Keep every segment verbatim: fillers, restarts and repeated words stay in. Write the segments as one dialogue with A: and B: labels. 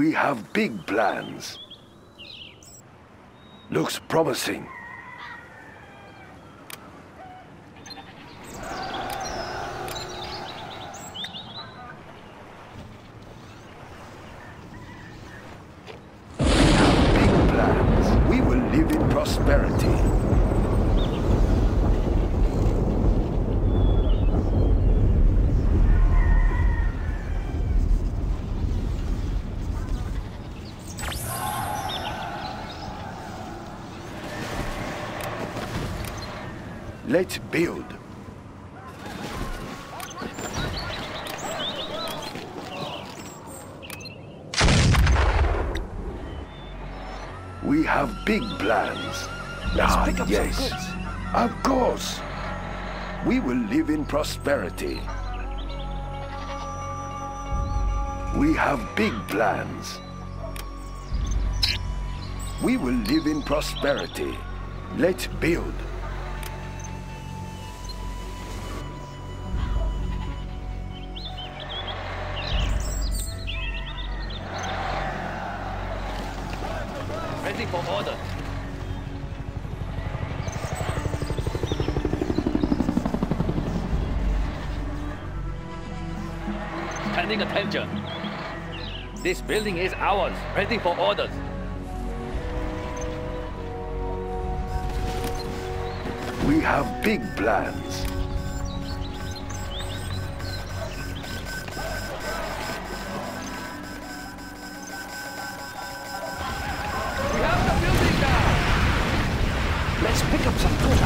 A: We have big plans. Looks promising. We have big plans. We will live in prosperity. Let's build. We have big plans.
B: Let's
A: Ah,
B: pick up
A: yes.
B: some goods.
A: Of course. We will live in prosperity. We have big plans. We will live in prosperity. Let's build.
C: Ready for order. Standing attention. This building is ours. Ready for orders.
A: We have big plans.
C: We have the building now.
B: Let's pick up some goods.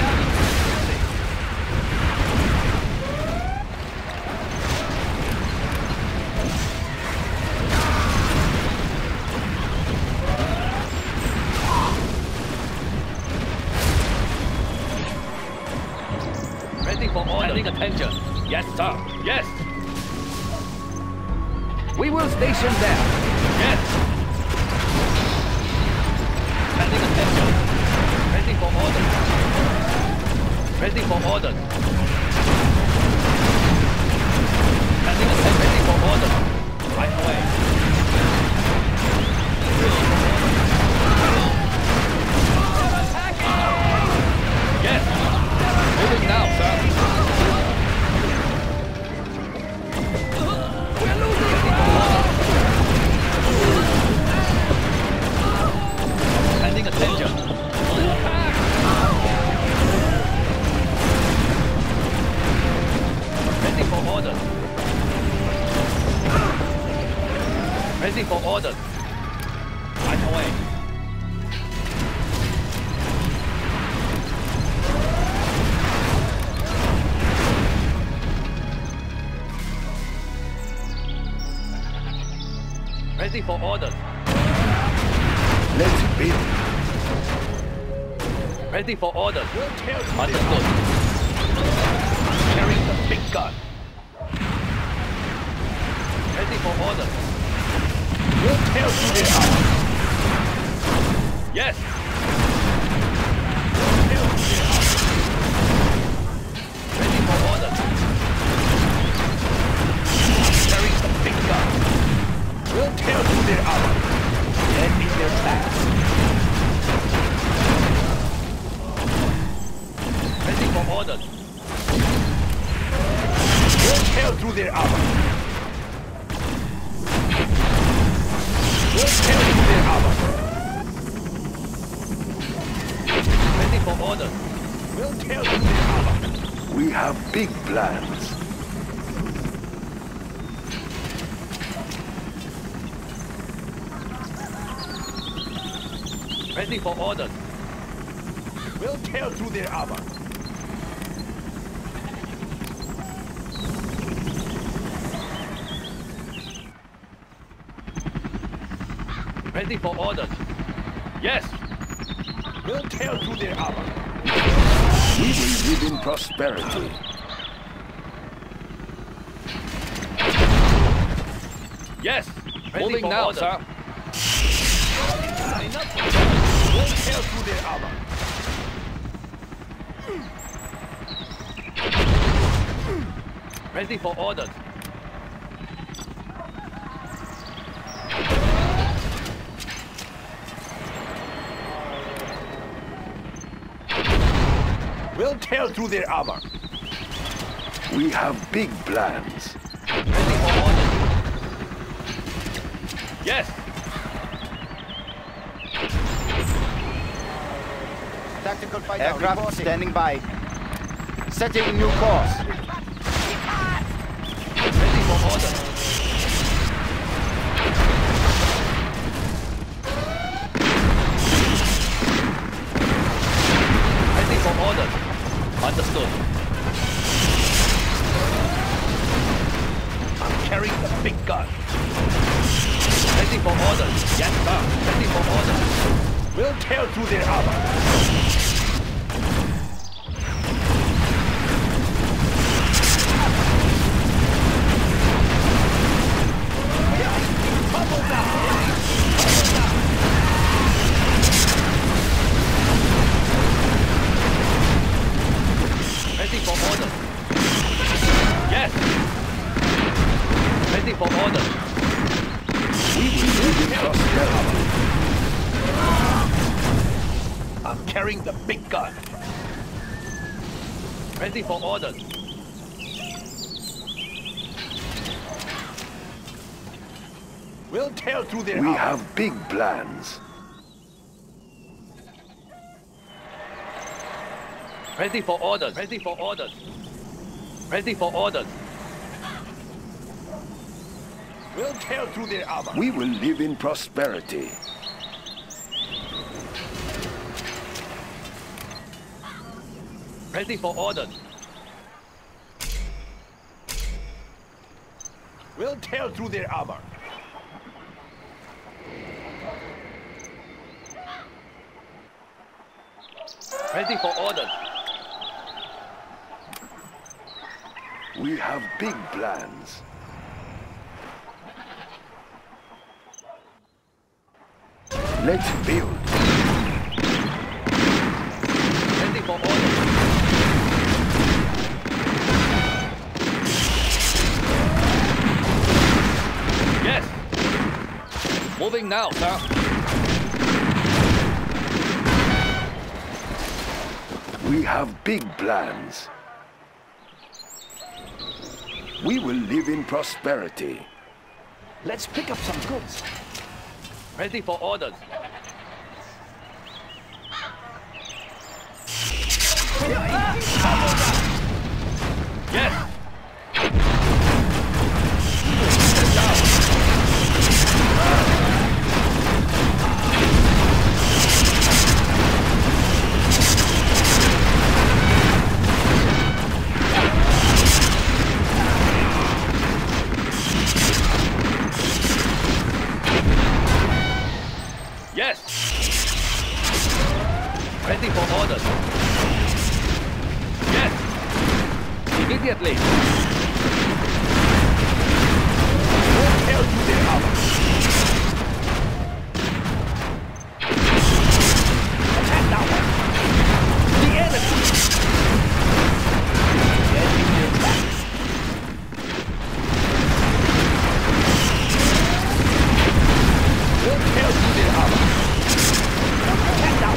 C: Ready for order. Standing attention. Yes, sir. Yes.
B: We will station there.
C: Yes. Standing attention. Ready for order. Ready for order. Standing attention. Ready for order. Right away. Yes. Moving now, sir. We're losing. Standing attention. Ready for order. Ready for order. Right away. Ready for orders.
A: Let's build.
C: Ready for orders. Understood. Carrying the big gun. Ready for orders. We'll tear through the house. Yes. We'll tear through the house. Ready for orders. Carrying the big gun. We'll tear through their armor. End in their tracks. Ready for orders. We'll tear through their armor. We'll tear through their armor. Ready for orders. We'll tear through their armor.
A: We have big plans.
C: Ready for orders. We'll tear through their armor. Ready for orders. Yes. We'll tear through their armor.
A: We will live in prosperity.
C: Yes. Ready
B: Moving
C: for
B: now,
C: orders.
B: sir.
C: We'll tear through their armor. Ready for orders. We'll tear through their armor.
A: We have big plans.
C: Ready for order. Yes.
D: Tactical fighter
E: Aircraft
D: reporting.
E: standing by.
D: Setting new course.
C: Ready for order. Ready for order. Understood. I'm carrying the big gun. Ready for order. Yes, sir. Ready for order. We'll tear through their armor. Ready for order. Yes. Ready for order.
A: We will live in prosperity.
C: I'm carrying the big gun. Ready for order. We'll tear through their
A: We
C: armor.
A: have big plans.
C: Ready for orders. Ready for orders. Ready for orders. We'll tear through their armor.
A: We will live in prosperity.
C: Ready for orders. We'll tear through their armor. Ready for orders.
A: We have big plans. Let's build.
C: Ready for orders. Yes. Moving now, sir.
A: We have big plans. We will live in prosperity.
B: Let's pick up some goods.
C: Ready for orders. Yes. Yes. Ready for orders. Yes. Immediately. We'll tear through their armor. Attack now. The enemy. Get in their backs. We'll tear through their armor. Attack now.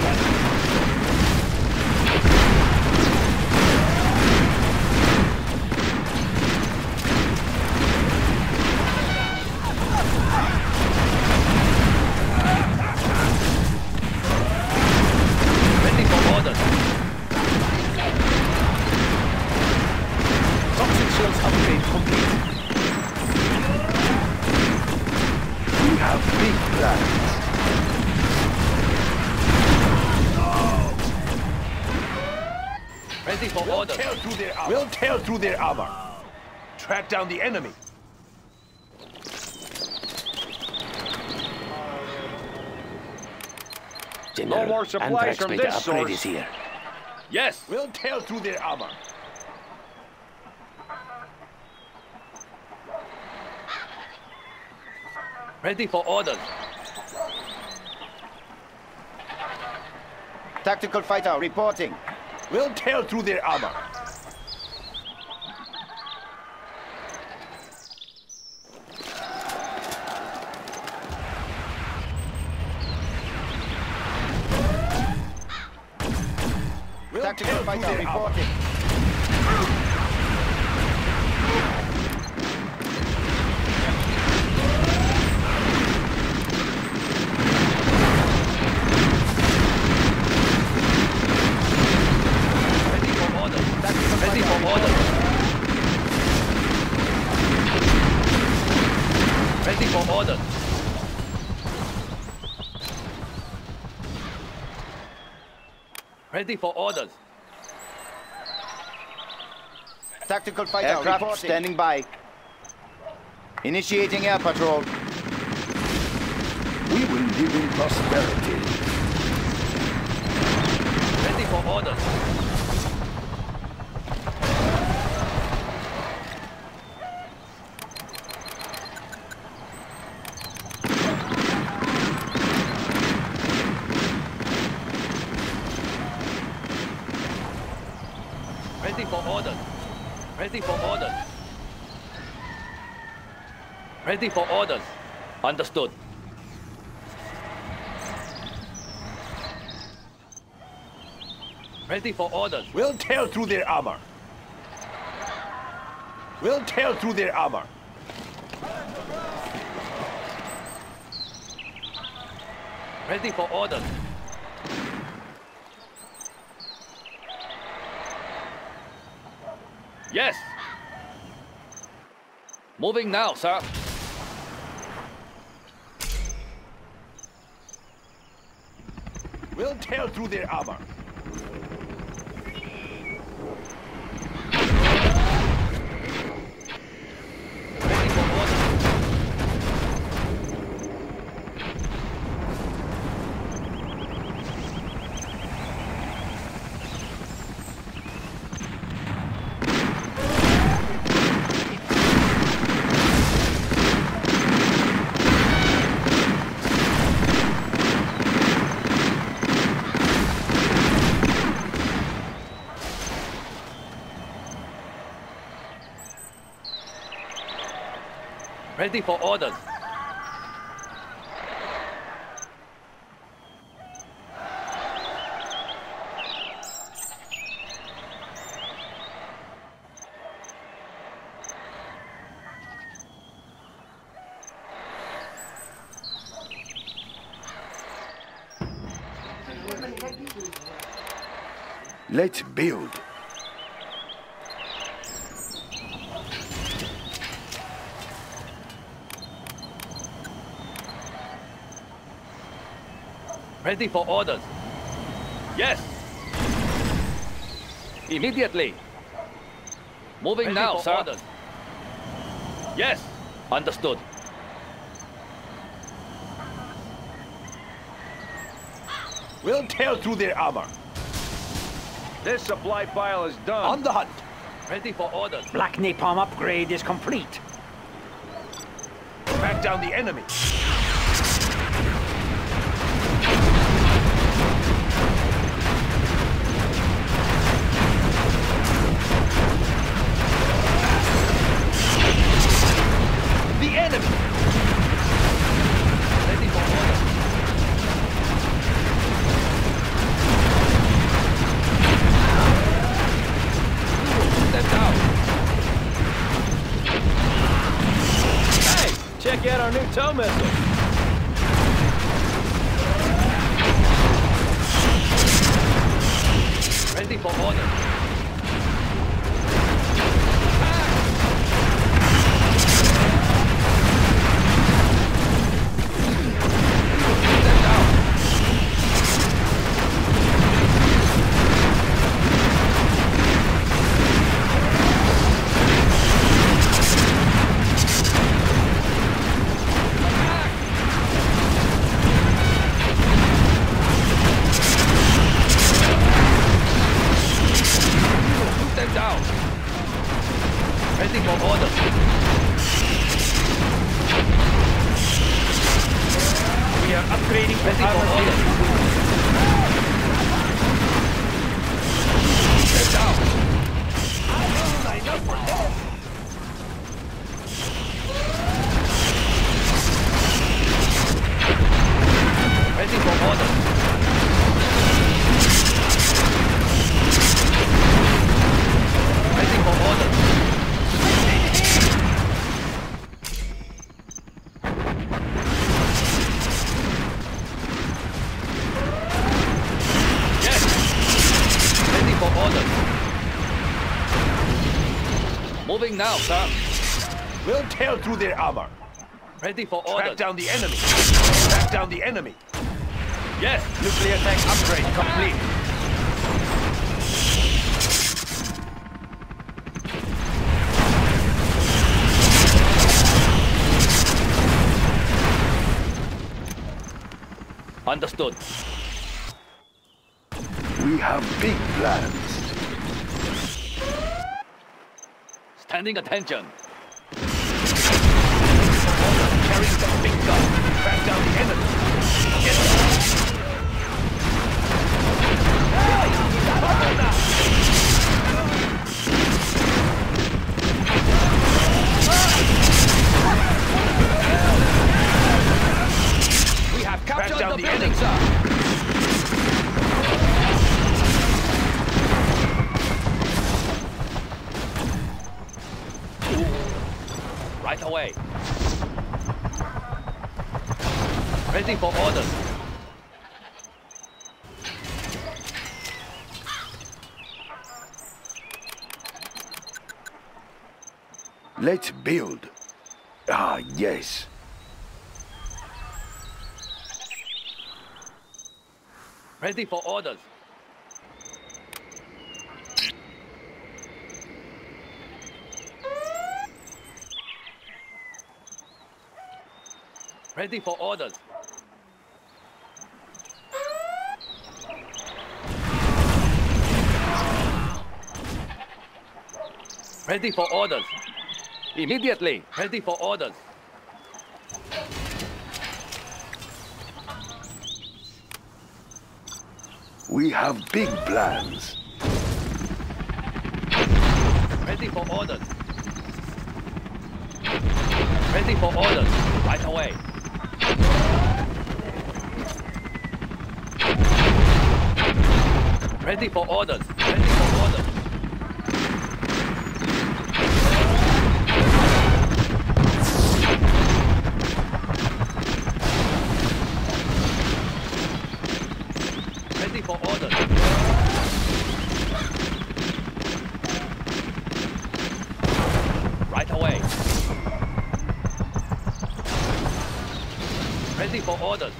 C: Ready for orders. Toxic shells upgrade complete.
A: We have big plans.
C: Ready for we'll orders. Tear through their armor. We'll tear through their armor. Track down the enemy.
B: No more supplies from this source.
C: Here. Yes, we'll tear through their armor. Ready for orders.
D: Tactical fighter reporting.
C: We'll tear through their armor. We'll
D: Tactical
C: tear through
D: fighter
C: their armor.
D: reporting.
C: Ready for orders. Ready for orders. Ready for orders. Ready for orders.
D: Tactical fighter
E: Aircraft
D: reporting.
E: standing by. Initiating air patrol.
A: We will live in prosperity.
C: Ready for orders. Ready for orders. Ready for orders. Ready for orders. Understood. Ready for orders.
B: We'll tear through their armor. We'll tear through their armor.
C: Ready for orders. Yes. Moving now, sir.
B: We'll tear through their armor.
C: Ready for orders. Ready for orders.
A: Let's build.
C: Ready for orders. Yes. Immediately. Moving
B: Ready
C: now,
B: for
C: sir.
B: orders.
C: Yes. Understood.
B: We'll tear through their armor.
C: This supply pile is done.
B: On the hunt.
C: Ready for orders.
F: Black Napalm upgrade is complete.
B: Back down the enemy. The enemy.
C: Ready for orders. Step down. Hey, check out our new tow missile. Ready for orders. Attack! Moving now, sir.
B: We'll tear through their armor.
C: Ready for
B: Track
C: orders.
B: down the enemy. Track down the enemy.
C: Yes.
B: Nuclear tank upgrade complete.
C: Understood.
A: We have big plans.
C: Standing attention.
B: Carrying some big gun. Track down the enemy. Get them.
C: We have
B: Track
C: captured
B: down
C: the
B: the
C: building,
B: enemy.
C: sir. Right away. Ready for orders.
A: Let's build. Ah, yes.
C: Ready for orders. Ready for orders. Ready for orders. Immediately. Ready for orders.
A: We have big plans.
C: Ready for orders. Ready for orders. Right away. Ready for orders. Ready for orders. Ready for orders. Right away. Ready for orders.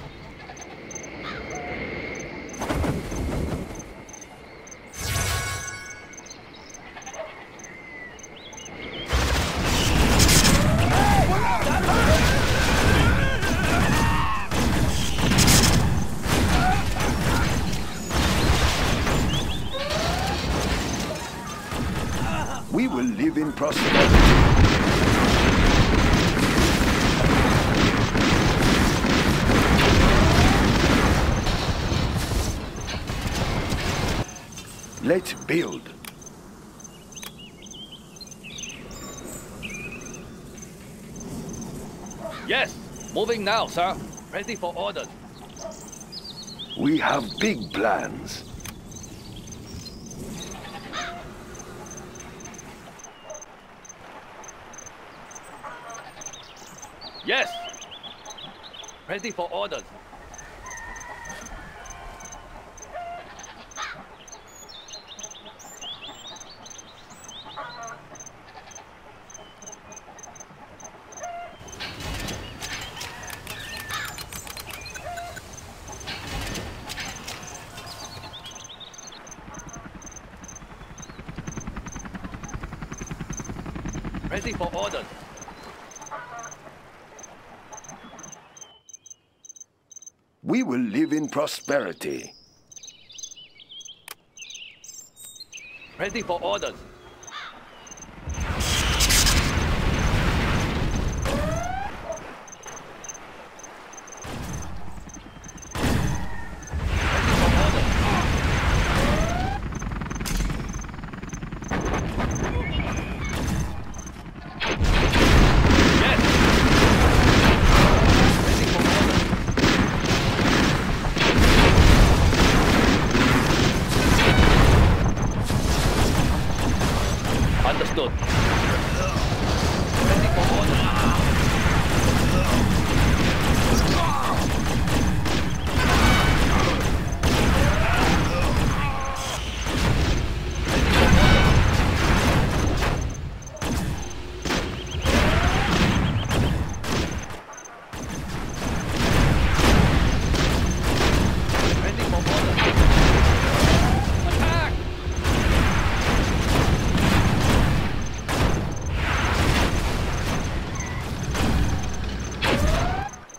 A: We will live in prosperity. Let's build.
C: Yes. Moving now, sir. Ready for orders.
A: We have big plans.
C: Yes. Ready for orders. Ready for orders.
A: We will live in prosperity.
C: Ready for orders.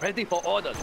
C: Ready for orders.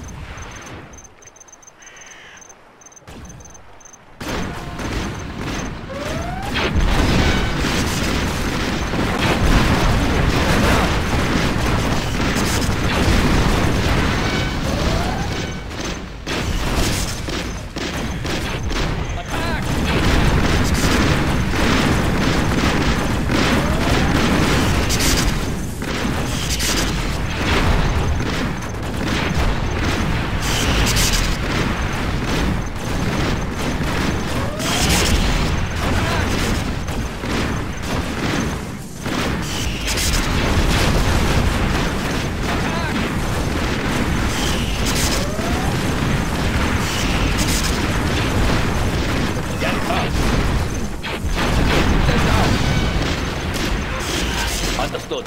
C: Understood.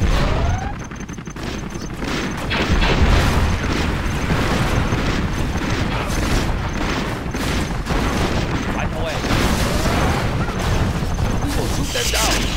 C: Right away. We will shoot them down.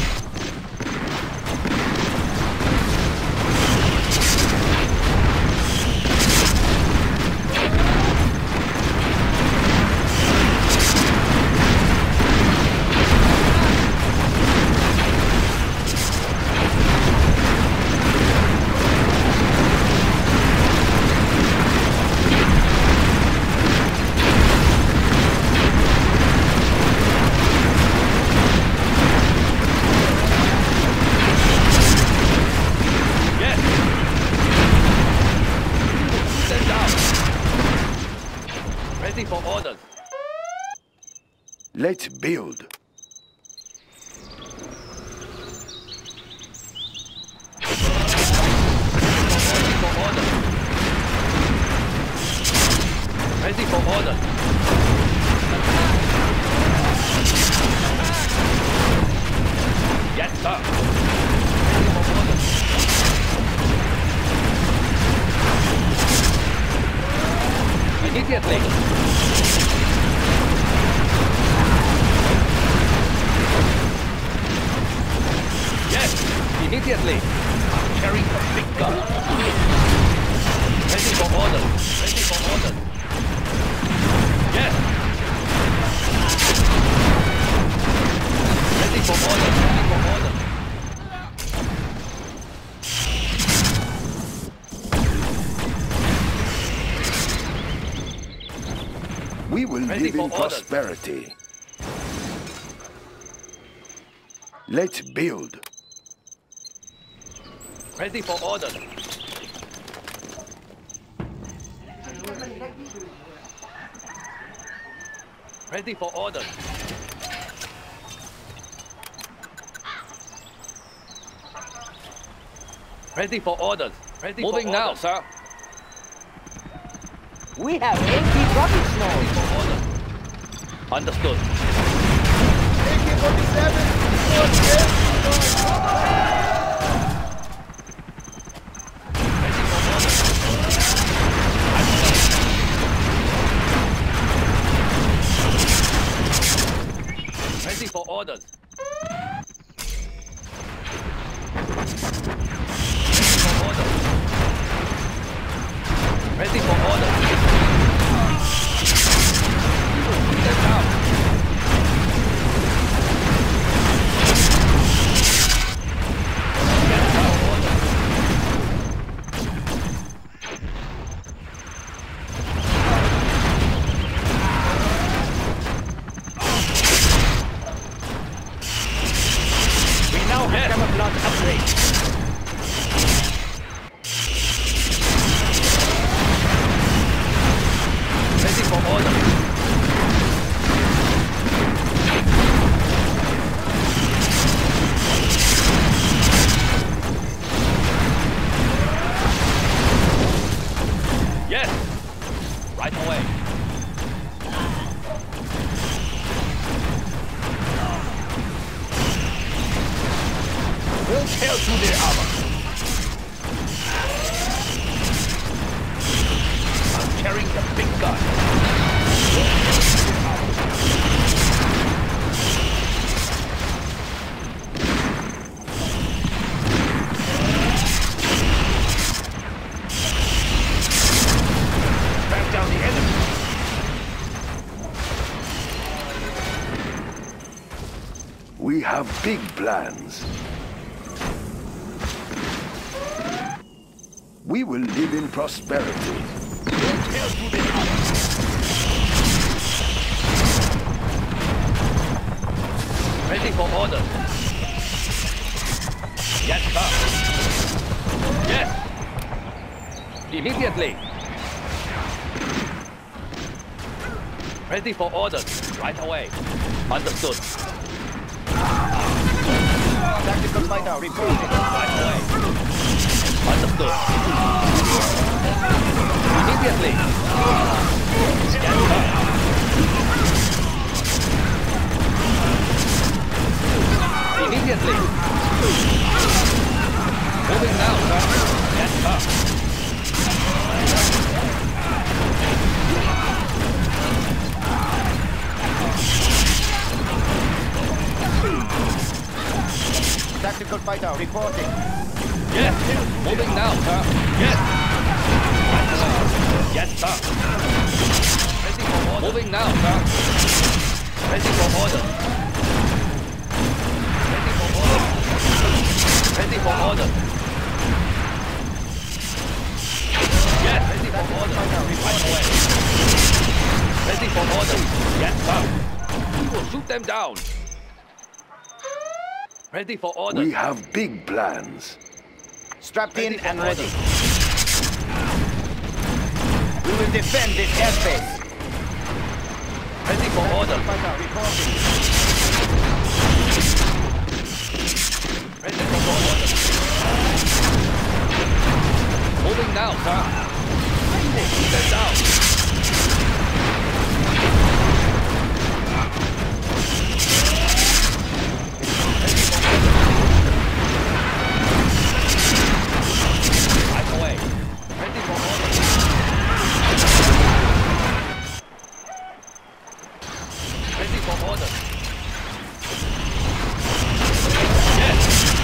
C: Ready for orders.
A: Let's build.
C: Ready for orders. Ready for orders. Yes, sir. Ready for orders. Immediately. Yes, immediately. Carry the big gun. Ready for order. Ready for order. Yes. Ready for order. Ready for order.
A: We will
C: Ready
A: live
C: for
A: in
C: orders.
A: prosperity. Let's build.
C: Ready for orders. Ready for orders. Ready for orders. Ready
B: Moving
C: for
B: now,
C: orders.
B: sir.
F: We have empty rubbish
C: Ready
F: now.
C: for orders. Understood. Ready for orders. Ready for orders. Ready for orders. Get down. Get down, orders.
A: We have big plans. We will live in prosperity.
C: Ready for order. Yes, sir. Yes. Immediately. Ready for orders. Right away. Understood.
D: Tactical fighter reporting.
C: Right away. Understood. Immediately. Yes, sir. Immediately. Moving now, sir. Yes, sir.
D: Tactical fighter reporting.
C: Yes. Moving now, sir. Yes. Yes, sir. Ready for order. Moving now, sir. Ready for order. Ready for order. Ready for order. Yes. Ready for order. Right away. Ready for order. Yes, sir. We will shoot them down. Ready for order.
A: We have big plans.
D: Strapped
C: Ready
D: in
C: for
D: and
C: order.
D: ready. We will defend this airspace.
C: Ready for order.
D: Fighter reporting.
C: Ready for order. Moving now, sir. Shoot them down. Right away. Ready for order. Ready for order. Yes.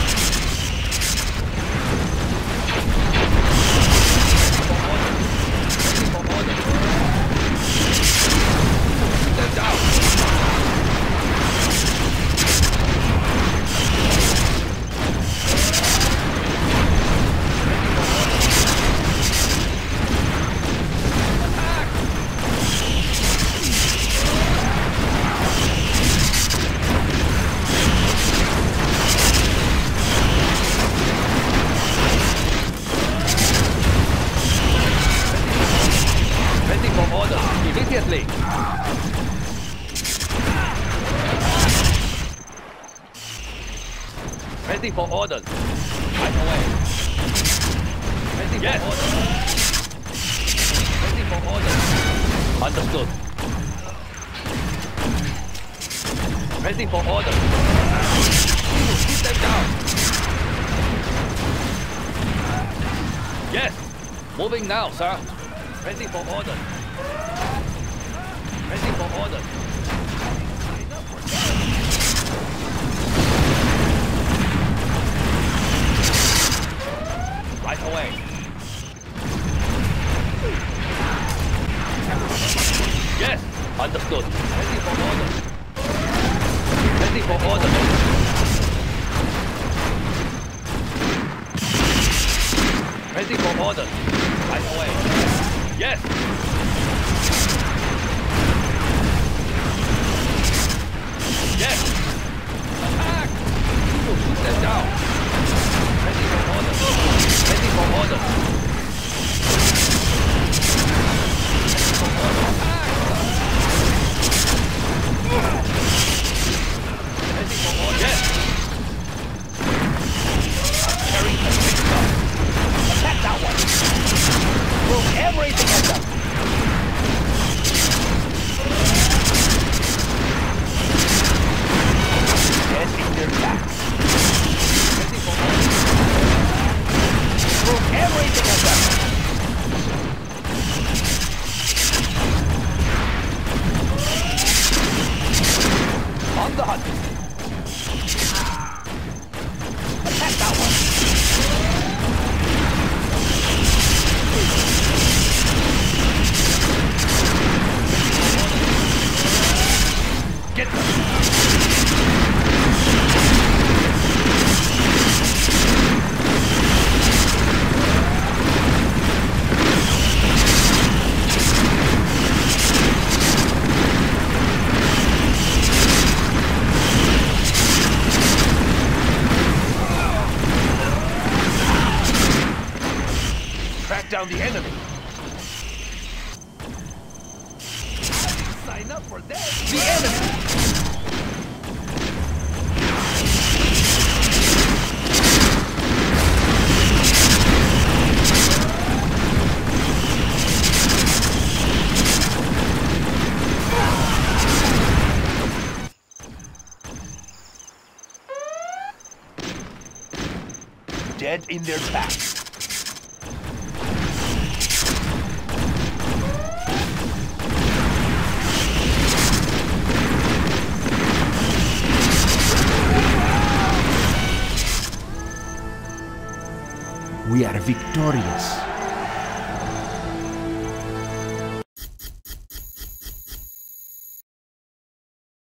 C: Ready for order. Shoot them down. Ready for order. Immediately. Ready for order. Right away. Ready yes. for order. Ready for order. Understood. Ready for order. Shoot them down. Yes. Moving now, sir. Ready for order. Ready for order. Right away. Yes. Understood. Ready for order. Ready for order. Ready for order. Right away. Yes. Yes. Attack. We will shoot them down. Ready for order. Ready for order. Ready for order. Attack. Ready for order. Yes. Carrying the big gun. Attack that one. Throw everything at them. Get in their backs. Ready for order. Throw everything at them. On the hunt. Attack that one. Get them!
B: enough for them.
C: The enemy!
B: Dead in their tracks.
A: We are victorious.